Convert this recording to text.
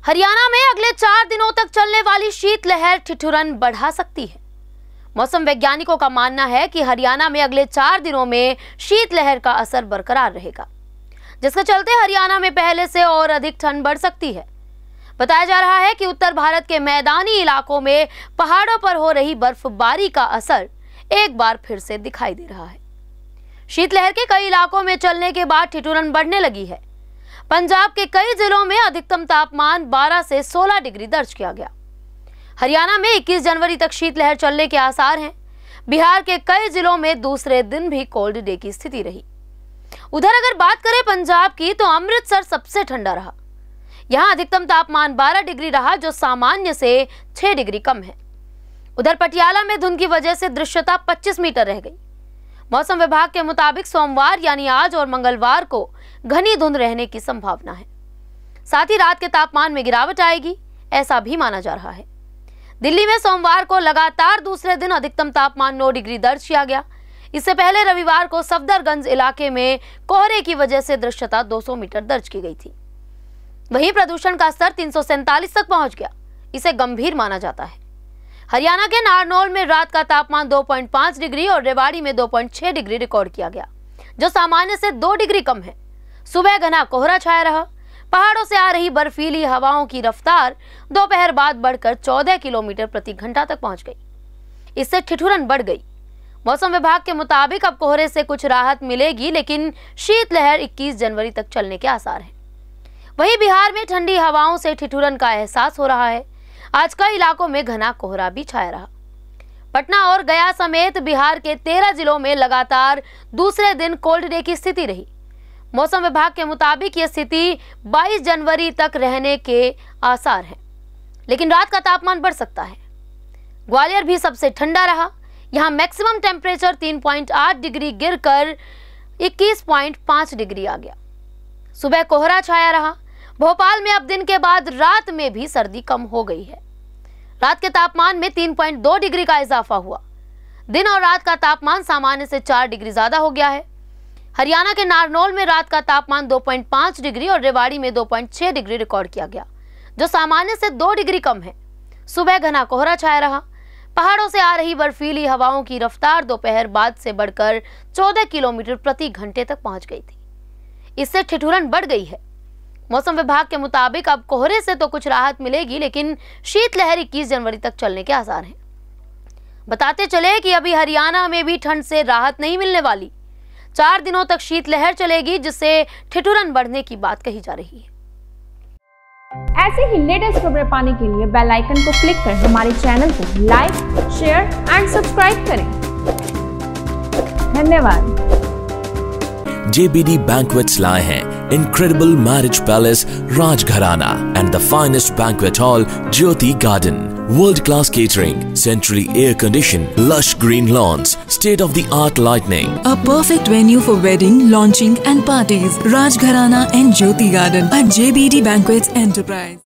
हरियाणा में अगले 4 दिनों तक चलने वाली शीतलहर ठिठुरन बढ़ा सकती है। मौसम वैज्ञानिकों का मानना है कि हरियाणा में अगले 4 दिनों में शीतलहर का असर बरकरार रहेगा, जिसके चलते हरियाणा में पहले से और अधिक ठंड बढ़ सकती है। बताया जा रहा है कि उत्तर भारत के मैदानी इलाकों में पहाड़ों पर हो रही बर्फबारी का असर एक बार फिर से दिखाई दे रहा है। शीतलहर के कई इलाकों में चलने के बाद ठिठुरन बढ़ने लगी है। पंजाब के कई जिलों में अधिकतम तापमान 12 से 16 डिग्री दर्ज किया गया। हरियाणा में 21 जनवरी तक शीतलहर चलने के आसार हैं। बिहार के कई जिलों में दूसरे दिन भी कोल्ड डे की स्थिति रही। उधर अगर बात करें पंजाब की, तो अमृतसर सबसे ठंडा रहा। यहां अधिकतम तापमान 12 डिग्री रहा, जो सामान्य से 6 डिग्री कम है। उधर पटियाला में धुंध की वजह से दृश्यता 25 मीटर रह गई। मौसम विभाग के मुताबिक सोमवार यानी आज और मंगलवार को घनी धुंध रहने की संभावना है। साथ ही रात के तापमान में गिरावट आएगी, ऐसा भी माना जा रहा है। दिल्ली में सोमवार को लगातार दूसरे दिन अधिकतम तापमान 9 डिग्री दर्ज किया गया। इससे पहले रविवार को सफदरगंज इलाके में कोहरे की वजह से दृश्यता 200 मीटर दर्ज की गई थी। वहीं प्रदूषण का स्तर 347 तक पहुंच गया। इसे गंभीर माना जाता है। हरियाणा के नारनौल में रात का तापमान 2.5 डिग्री और रेवाड़ी में 2.6 डिग्री रिकॉर्ड किया गया, जो सामान्य से 2 डिग्री कम है। सुबह घना कोहरा छाया रहा। पहाड़ों से आ रही बर्फीली हवाओं की रफ्तार दोपहर बाद बढ़कर 14 किलोमीटर प्रति घंटा तक पहुंच गई। इससे ठिठुरन बढ़ गई। मौसम विभाग के मुताबिक अब कोहरे से कुछ राहत मिलेगी, लेकिन शीतलहर 21 जनवरी तक चलने के आसार हैं। वहीं बिहार में ठंडी हवाओं से ठिठुरन का एहसास हो रहा है। आज कई इलाकों में घना कोहरा भी छाया रहा। पटना और गया समेत बिहार के 13 जिलों में लगातार दूसरे दिन कोल्ड डे की स्थिति रही। मौसम विभाग के मुताबिक यह स्थिति 22 जनवरी तक रहने के आसार हैं, लेकिन रात का तापमान बढ़ सकता है। ग्वालियर भी सबसे ठंडा रहा। यहां मैक्सिमम टेम्परेचर 3.8 डिग्री गिरकर 21.5 डिग्री आ गया। सुबह कोहरा छाया रहा। भोपाल में अब दिन के बाद रात में भी सर्दी कम हो गई है। रात के तापमान में 3.2 डिग्री का इजाफा हुआ। दिन और रात का तापमान सामान्य से 4 डिग्री ज्यादा हो गया है। हरियाणा के नारनौल में रात का तापमान 2.5 डिग्री और रेवाड़ी में 2.6 डिग्री रिकॉर्ड किया गया, जो सामान्य से 2 डिग्री कम है। सुबह घना कोहरा छाया रहा। पहाड़ों से आ रही बर्फीली हवाओं की रफ्तार दोपहर बाद से बढ़कर 14 किलोमीटर प्रति घंटे तक पहुंच गई थी। इससे ठिठुरन बढ़ गई है। मौसम विभाग के मुताबिक अब कोहरे से तो कुछ राहत मिलेगी, लेकिन शीतलहर 21 जनवरी तक चलने के आसार हैं। बताते चले कि अभी हरियाणा में भी ठंड से राहत नहीं मिलने वाली। 4 दिनों तक शीतलहर चलेगी, जिससे ठिठुरन बढ़ने की बात कही जा रही है। ऐसे ही लेटेस्ट खबरें पाने के लिए बेल आइकन को क्लिक कर हमारे चैनल को लाइक, शेयर एंड सब्सक्राइब करें। धन्यवाद। JBD Banquets लाए हैं incredible marriage palace Rajgharana and the finest banquet hall Jyoti Garden. World-class catering, centrally air-conditioned, lush green lawns, state-of-the-art lighting. A perfect venue for wedding, launching and parties. Rajgharana and Jyoti Garden at JBD Banquets Enterprise.